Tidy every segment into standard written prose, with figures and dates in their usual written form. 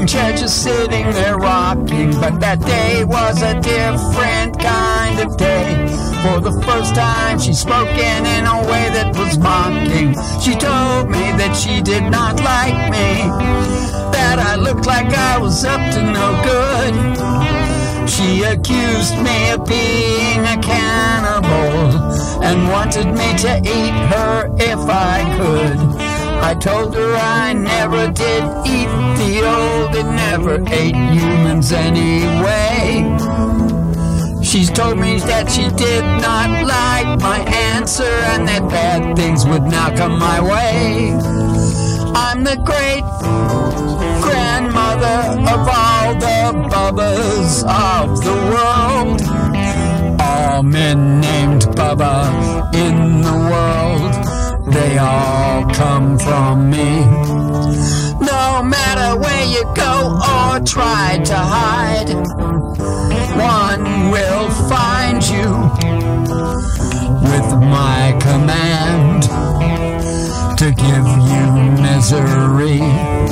chair just sitting there rocking. But that day was a different kind of day. For the first time she spoke in a way that was mocking. She told me that she did not like me, that I looked like I was up to no good. She accused me of being a cannibal and wanted me to eat her if I could. I told her I never did eat the old and never ate humans anyway. She's told me that she did not like my answer and that bad things would now come my way. I'm the great grandmother of all the Bubbas of the world. All men named Bubba in the world, they all come from me. No matter where you go or try to hide, one will find you with my command to give you misery.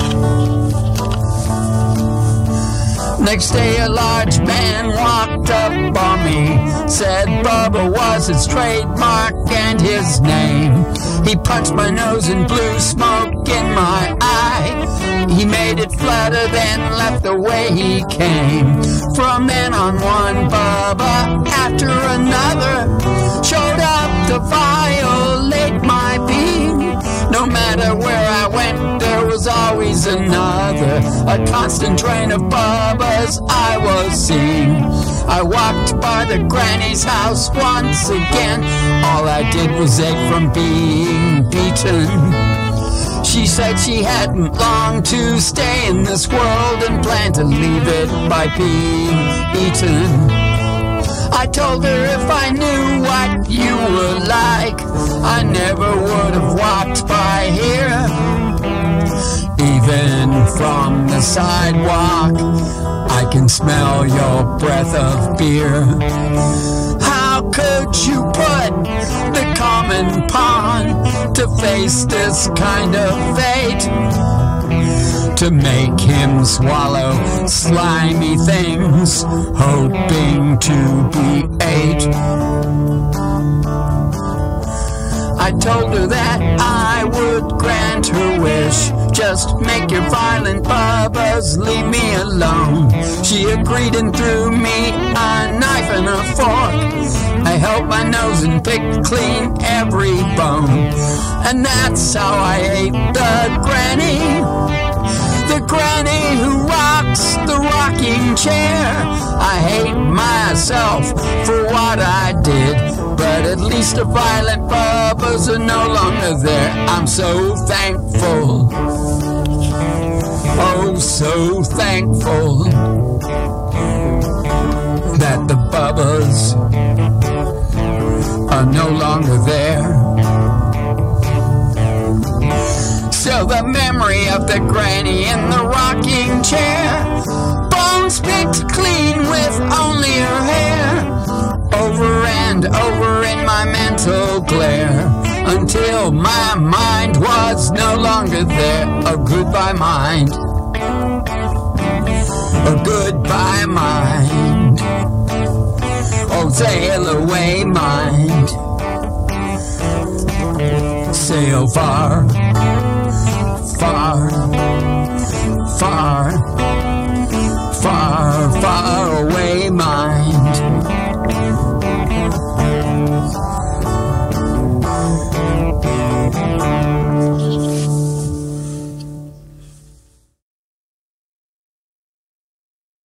Next day a large man walked up on me, said Bubba was his trademark and his name. He punched my nose and blew smoke in my eye. He made it flutter, then left the way he came. From then on, one Bubba after another showed up to violate my being. No matter where I went, there was always another. A constant train of Bubbas I was seeing. I walked by the granny's house once again. All I did was ache from being beaten. She said she hadn't long to stay in this world and planned to leave it by being eaten. I told her if I knew what you were like, I never would have walked by here. Even from the sidewalk, I can smell your breath of beer. How could you put the common pawn to face this kind of fate? To make him swallow slimy things, hoping to be ate. I told her that I would grant her wish. Just make your violent Bubbas leave me alone. She agreed and threw me a knife and a fork. I held my nose and picked clean every bone. And that's how I ate the granny. The granny who rocks the rocking chair. I hate myself for what I did, but at least the violent Bubbas are no longer there. I'm so thankful, oh so thankful, that the Bubbas are no longer there. So the memory of the granny in the rocking chair, bones picked clean with only her hair, over and over in my mental glare, until my mind was no longer there. A goodbye mind, a goodbye mind, oh sail away mind, sail far